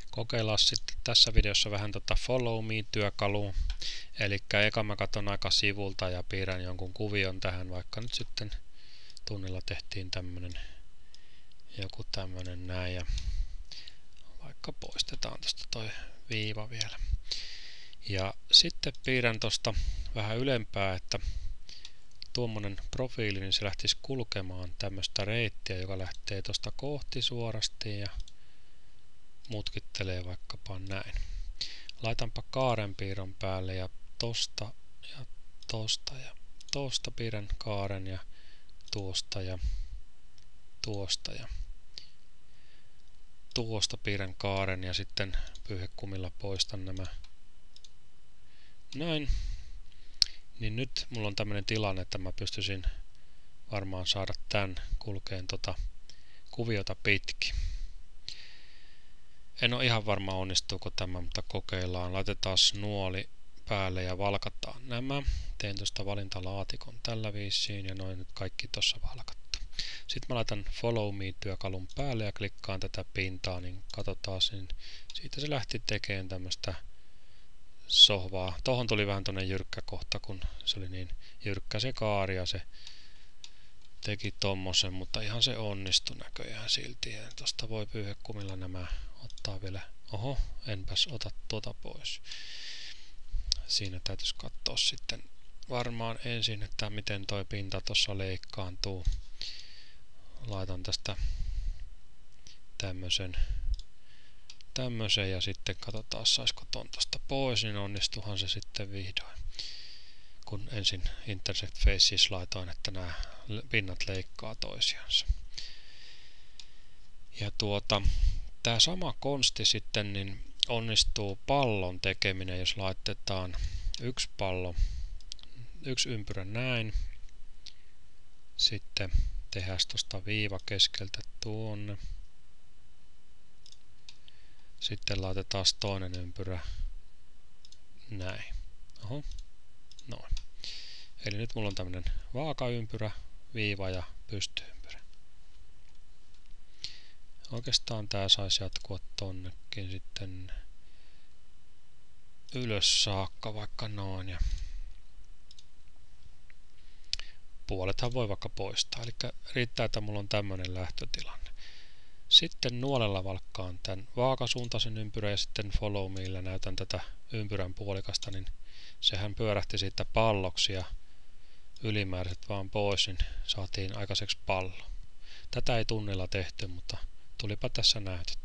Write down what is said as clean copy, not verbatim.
Kokeillaan sitten tässä videossa vähän Follow Me-työkalua. Eli eka mä katson aika sivulta ja piirrän jonkun kuvion tähän, vaikka nyt sitten tunnilla tehtiin joku tämmönen näin, ja vaikka poistetaan tosta toi viiva vielä. Ja sitten piirrän tosta vähän ylempää, että tuommoinen profiili, niin se lähtisi kulkemaan tämmöistä reittiä, joka lähtee tosta kohti suorasti ja mutkittelee vaikkapa näin. Laitanpa kaarenpiirron päälle ja tosta ja tosta ja tosta piirrän kaaren ja tuosta ja tuosta ja tuosta piirrän kaaren ja sitten pyyhekumilla poistan nämä. Näin. Niin nyt mulla on tämmönen tilanne, että mä pystyisin varmaan saada tän kulkeen kuviota pitkin. En ole ihan varma onnistuuko tämä, mutta kokeillaan. Laitetaan nuoli päälle ja valkataan nämä. Teen tuosta valintalaatikon tällä viisiin ja noin nyt kaikki tuossa valkattu. Sitten mä laitan Follow Me-työkalun päälle ja klikkaan tätä pintaa, niin katsotaan, niin siitä se lähti tekemään tämmöistä sohvaa. Tuohon tuli vähän tuonne jyrkkä kohta, kun se oli niin jyrkkä se kaari ja se teki tommosen, mutta ihan se onnistui näköjään silti. Ja tosta voi pyyhekumilla nämä ottaa vielä. Oho, enpäs ota tuota pois. Siinä täytyisi katsoa sitten varmaan ensin, että miten toi pinta tuossa leikkaantuu. Laitan tästä tämmösen ja sitten katsotaan, saisiko ton tosta pois, niin onnistuhan se sitten vihdoin. Kun ensin Intersect Faces laitoin, että nämä pinnat leikkaa toisiansa. Ja tää sama konsti sitten niin onnistuu pallon tekeminen, jos laitetaan yksi ympyrä näin. Sitten tehdään tuosta viiva keskeltä tuonne. Sitten laitetaan toinen ympyrä näin. Oho, noin. Eli nyt mulla on tämmönen vaakaympyrä, viiva ja pystyympyrä. Oikeastaan tää saisi jatkua tonnekin sitten ylös saakka vaikka noin. Ja puolethan voi vaikka poistaa. Eli riittää, että mulla on tämmönen lähtötilanne. Sitten nuolella valkkaan tämän vaakasuuntaisen ympyrän ja sitten Follow Meillä näytän tätä ympyrän puolikasta, niin sehän pyörähti siitä palloksi ja ylimääräiset vaan pois, niin saatiin aikaiseksi pallo. Tätä ei tunnilla tehty, mutta tulipa tässä näytetty.